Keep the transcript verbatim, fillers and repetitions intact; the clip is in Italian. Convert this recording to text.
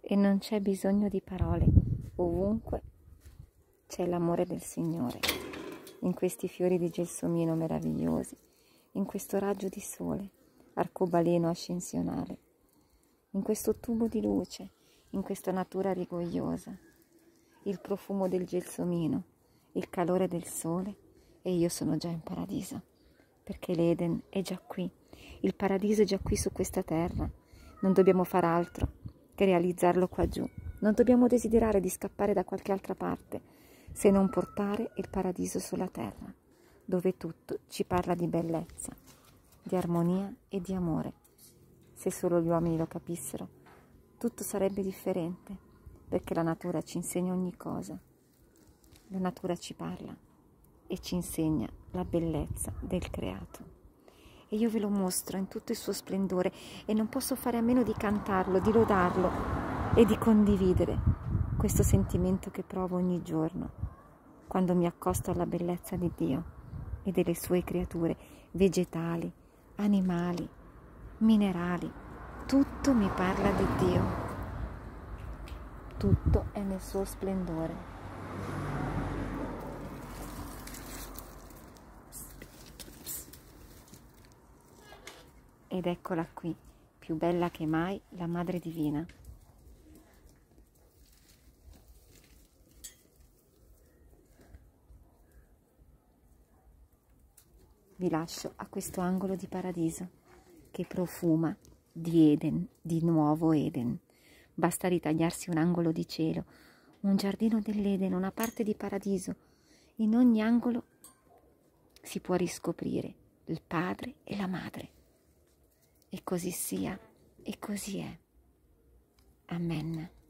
e non c'è bisogno di parole, ovunque c'è l'amore del Signore, in questi fiori di gelsomino meravigliosi, in questo raggio di sole, arcobaleno ascensionale, in questo tubo di luce, in questa natura rigogliosa, il profumo del gelsomino, il calore del sole, e io sono già in paradiso, perché l'Eden è già qui, il paradiso è già qui su questa terra, non dobbiamo far altro che realizzarlo qua giù, non dobbiamo desiderare di scappare da qualche altra parte, se non portare il paradiso sulla terra, dove tutto ci parla di bellezza, di armonia e di amore. Se solo gli uomini lo capissero, tutto sarebbe differente, perché la natura ci insegna ogni cosa. La natura ci parla e ci insegna la bellezza del creato. E io ve lo mostro in tutto il suo splendore e non posso fare a meno di cantarlo, di lodarlo e di condividere questo sentimento che provo ogni giorno quando mi accosto alla bellezza di Dio e delle sue creature vegetali, animali, minerali. Tutto mi parla di Dio, tutto è nel suo splendore. Ed eccola qui, più bella che mai, la Madre Divina. Vi lascio a questo angolo di paradiso che profuma di Eden, di nuovo Eden. Basta ritagliarsi un angolo di cielo, un giardino dell'Eden, una parte di paradiso. In ogni angolo si può riscoprire il Padre e la Madre. E così sia, e così è. Amen.